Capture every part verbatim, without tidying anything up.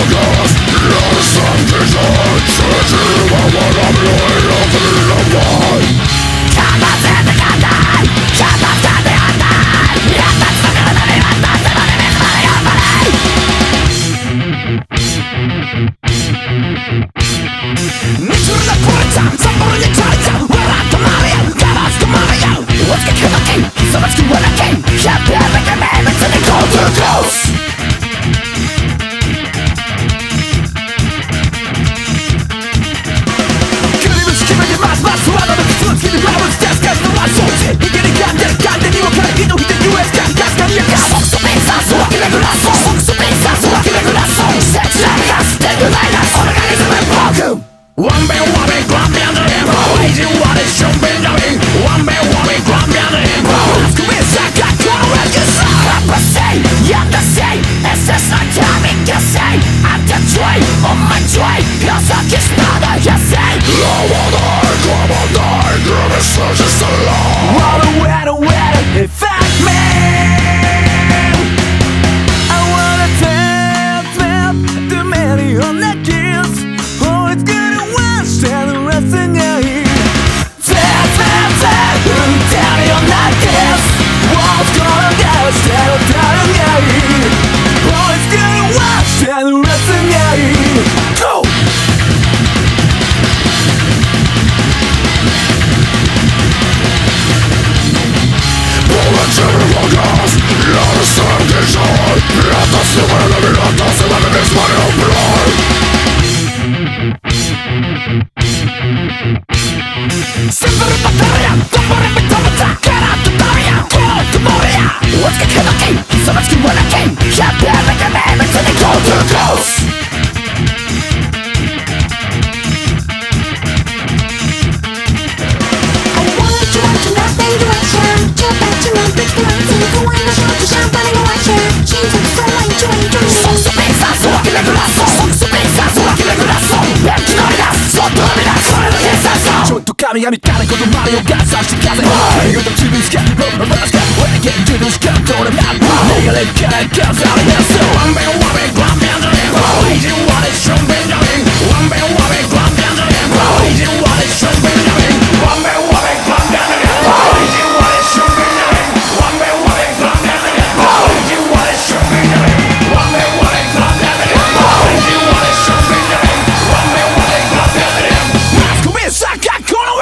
神々誰ことマリオがさして風言うと自分しかローマバスか俺現実のしかどれなメガネから飾り出す One man, one man, one man, one man Easy one is strong, Benjamin One man, one man, one man, one man Easy one is strong, Benjamin One man, one man, one man, one man Easy one is strong, Benjamin One man, one man, one man, one man Easy one is strong, Benjamin One man, one man, one man, one man Easy one is strong, Benjamin One man, one man, one man, one man Mas começa a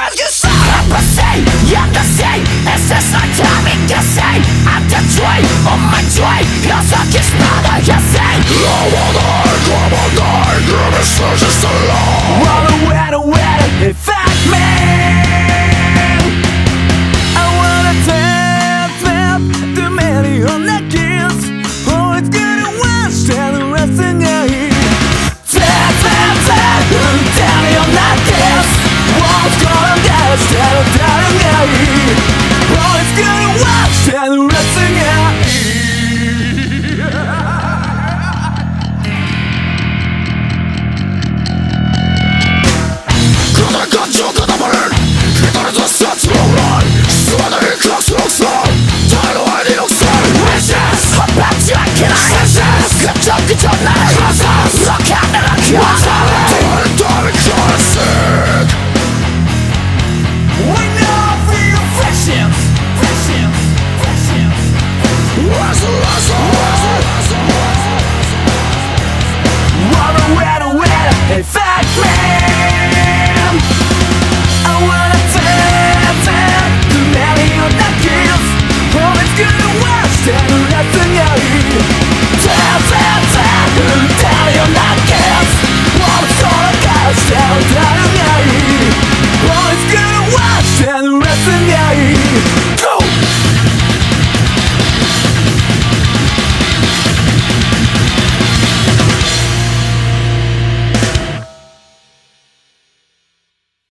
I'm the same, it's just like timing, you say I'm the dream, on my dream You're such a smother, you say I wanna die, come on, die Give me such a